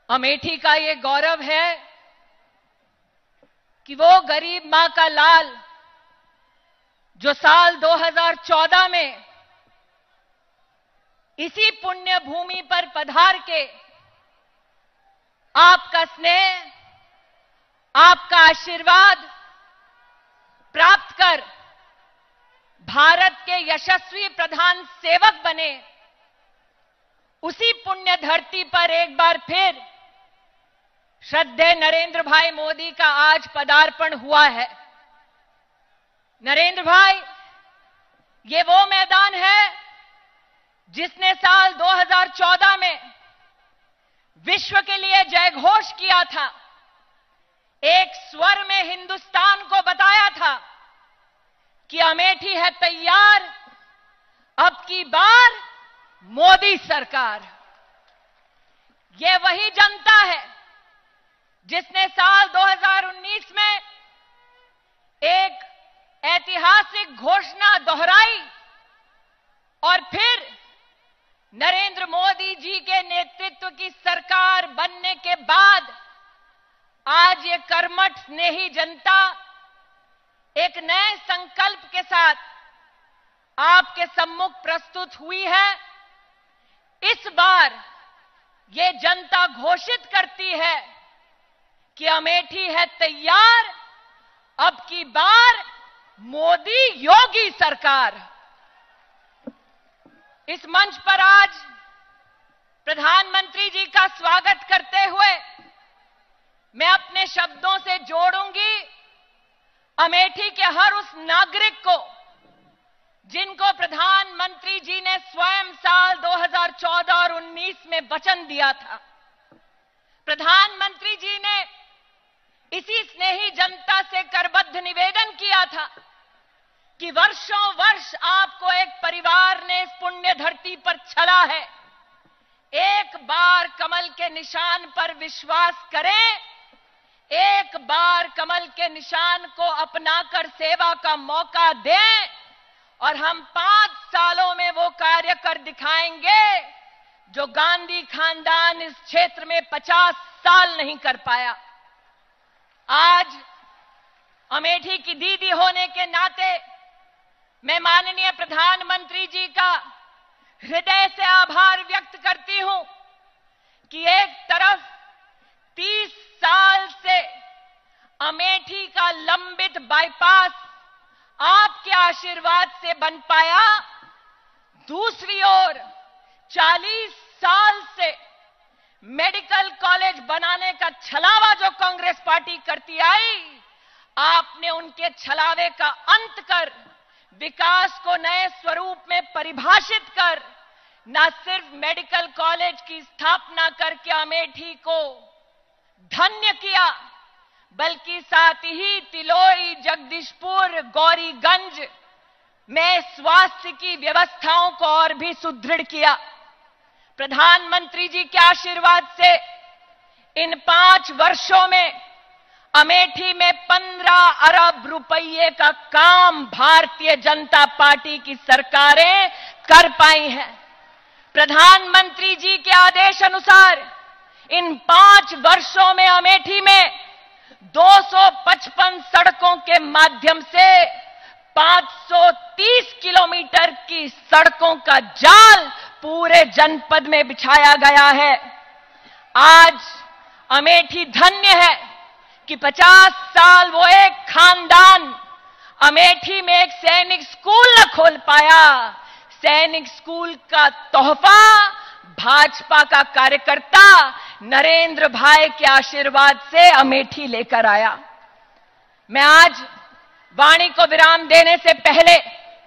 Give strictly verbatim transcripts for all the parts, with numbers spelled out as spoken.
अमेठी का ये गौरव है कि वो गरीब मां का लाल जो साल दो हज़ार चौदह में इसी पुण्य भूमि पर पधार के आपका स्नेह, आपका आशीर्वाद प्राप्त कर भारत के यशस्वी प्रधान सेवक बने, उसी पुण्य धरती पर एक बार फिर श्रद्धेय नरेंद्र भाई मोदी का आज पदार्पण हुआ है। नरेंद्र भाई, ये वो मैदान है जिसने साल दो हज़ार चौदह में विश्व के लिए जयघोष किया था, एक स्वर में हिंदुस्तान को बताया था कि अमेठी है तैयार, अब की बार मोदी सरकार। ये वही जनता है जिसने साल दो हज़ार उन्नीस में एक ऐतिहासिक घोषणा दोहराई और फिर नरेंद्र मोदी जी के नेतृत्व की सरकार बनने के बाद आज ये कर्मठ स्नेही जनता एक नए संकल्प के साथ आपके सम्मुख प्रस्तुत हुई है। इस बार ये जनता घोषित करती है कि अमेठी है तैयार, अब की बार मोदी योगी सरकार। इस मंच पर आज प्रधानमंत्री जी का स्वागत करते हुए मैं अपने शब्दों से जोड़ूंगी अमेठी के हर उस नागरिक को जिनको प्रधानमंत्री जी ने स्वयं साल दो हज़ार चौदह और उन्नीस में वचन दिया था। प्रधानमंत्री जी ने इसी स्नेही जनता से करबद्ध निवेदन किया था कि वर्षों वर्ष आपको एक परिवार ने इस पुण्य धरती पर छला है, एक बार कमल के निशान पर विश्वास करें, एक बार कमल के निशान को अपनाकर सेवा का मौका दें और हम पांच सालों में वो कार्य कर दिखाएंगे जो गांधी खानदान इस क्षेत्र में पचास साल नहीं कर पाया। आज अमेठी की दीदी होने के नाते मैं माननीय प्रधानमंत्री जी का हृदय से आभार व्यक्त करती हूं कि एक तरफ तीस साल से अमेठी का लंबित बाईपास आपके आशीर्वाद से बन पाया, दूसरी ओर चालीस साल से मेडिकल कॉलेज बनाने का छलावा जो कांग्रेस पार्टी करती आई, आपने उनके छलावे का अंत कर विकास को नए स्वरूप में परिभाषित कर न सिर्फ मेडिकल कॉलेज की स्थापना करके अमेठी को धन्य किया, बल्कि साथ ही तिलोई, जगदीशपुर, गौरीगंज में स्वास्थ्य की व्यवस्थाओं को और भी सुदृढ़ किया। प्रधानमंत्री जी के आशीर्वाद से इन पांच वर्षों में अमेठी में पंद्रह अरब रुपये का काम भारतीय जनता पार्टी की सरकारें कर पाई हैं। प्रधानमंत्री जी के आदेश अनुसार इन पांच वर्षों में अमेठी में दो सौ पचपन सड़कों के माध्यम से पांच सौ तीस किलोमीटर की सड़कों का जाल पूरे जनपद में बिछाया गया है। आज अमेठी धन्य है कि पचास साल वो एक खानदान अमेठी में एक सैनिक स्कूल न खोल पाया। सैनिक स्कूल का तोहफा भाजपा का कार्यकर्ता नरेंद्र भाई के आशीर्वाद से अमेठी लेकर आया। मैं आज वाणी को विराम देने से पहले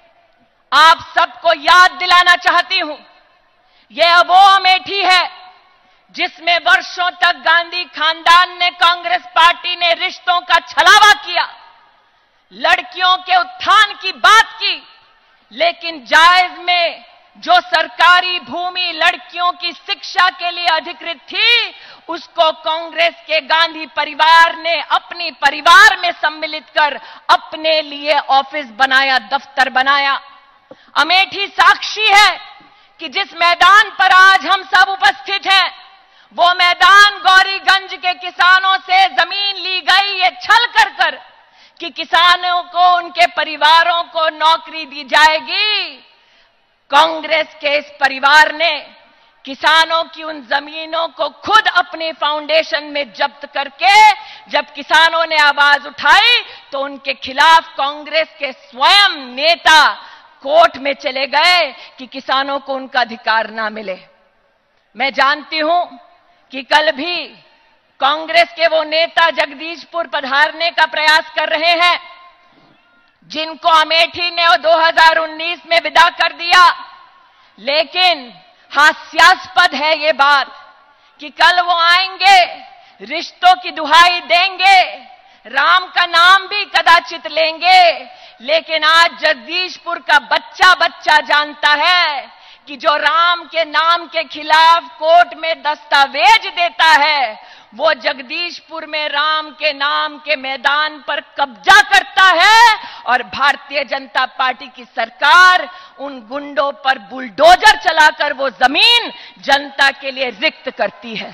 आप सबको याद दिलाना चाहती हूं, यह वो अमेठी है जिसमें वर्षों तक गांधी खानदान ने, कांग्रेस पार्टी ने रिश्तों का छलावा किया, लड़कियों के उत्थान की बात की, लेकिन जायज में जो सरकारी भूमि लड़कियों की शिक्षा के लिए अधिकृत थी, उसको कांग्रेस के गांधी परिवार ने अपनी परिवार में सम्मिलित कर अपने लिए ऑफिस बनाया, दफ्तर बनाया। अमेठी साक्षी है कि जिस मैदान पर आज हम सब उपस्थित हैं, वो मैदान गौरीगंज के किसानों से जमीन ली गई ये छल कर कर कि किसानों को, उनके परिवारों को नौकरी दी जाएगी। कांग्रेस के इस परिवार ने किसानों की उन जमीनों को खुद अपने फाउंडेशन में जब्त करके जब किसानों ने आवाज उठाई तो उनके खिलाफ कांग्रेस के स्वयं नेता कोर्ट में चले गए कि किसानों को उनका अधिकार ना मिले। मैं जानती हूं कि कल भी कांग्रेस के वो नेता जगदीशपुर पधारने का प्रयास कर रहे हैं जिनको अमेठी ने दो हज़ार उन्नीस में विदा कर दिया। लेकिन हास्यास्पद है ये बात कि कल वो आएंगे, रिश्तों की दुहाई देंगे, राम का नाम भी कदाचित लेंगे, लेकिन आज जगदीशपुर का बच्चा बच्चा जानता है कि जो राम के नाम के खिलाफ कोर्ट में दस्तावेज देता है वो जगदीशपुर में राम के नाम के मैदान पर कब्जा करता है और भारतीय जनता पार्टी की सरकार उन गुंडों पर बुलडोजर चलाकर वो जमीन जनता के लिए रिक्त करती है।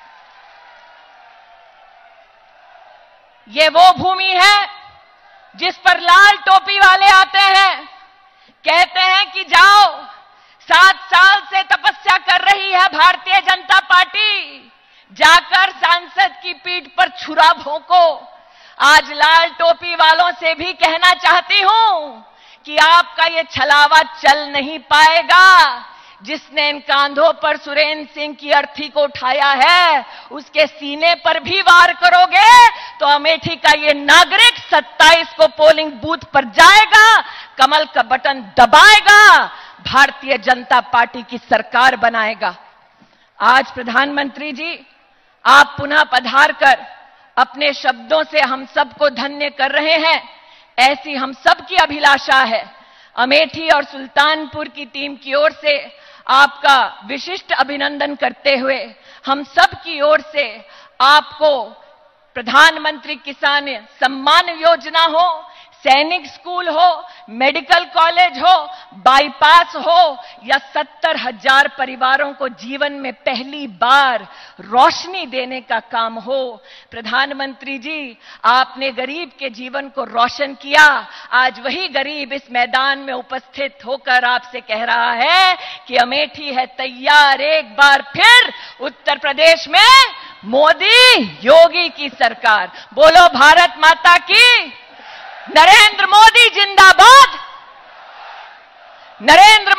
ये वो भूमि है जिस पर लाल टोपी वाले आते हैं, कहते हैं कि जाओ, सात साल से तपस्या कर रही है भारतीय जनता पार्टी, जाकर सांसद की पीठ पर छुरा भोंको। आज लाल टोपी वालों से भी कहना चाहती हूं कि आपका ये छलावा चल नहीं पाएगा। जिसने इन कांधों पर सुरेंद्र सिंह की अर्थी को उठाया है उसके सीने पर भी वार करोगे तो अमेठी का ये नागरिक सत्ताईस को पोलिंग बूथ पर जाएगा, कमल का बटन दबाएगा, भारतीय जनता पार्टी की सरकार बनाएगा। आज प्रधानमंत्री जी आप पुनः पधार कर अपने शब्दों से हम सबको धन्य कर रहे हैं, ऐसी हम सब की अभिलाषा है। अमेठी और सुल्तानपुर की टीम की ओर से आपका विशिष्ट अभिनंदन करते हुए हम सब की ओर से आपको प्रधानमंत्री किसान सम्मान योजना हो, सैनिक स्कूल हो, मेडिकल कॉलेज हो, बाईपास हो या सत्तर हजार परिवारों को जीवन में पहली बार रोशनी देने का काम हो, प्रधानमंत्री जी आपने गरीब के जीवन को रोशन किया। आज वही गरीब इस मैदान में उपस्थित होकर आपसे कह रहा है कि अमेठी है तैयार एक बार फिर उत्तर प्रदेश में मोदी योगी की सरकार। बोलो भारत माता की, नरेंद्र मोदी जिंदाबाद, नरेंद्र